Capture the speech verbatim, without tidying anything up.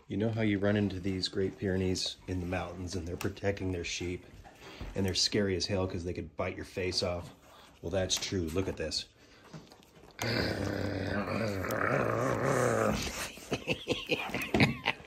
You know how you run into these Great Pyrenees in the mountains and they're protecting their sheep and they're scary as hell because they could bite your face off? Well, that's true. Look at this.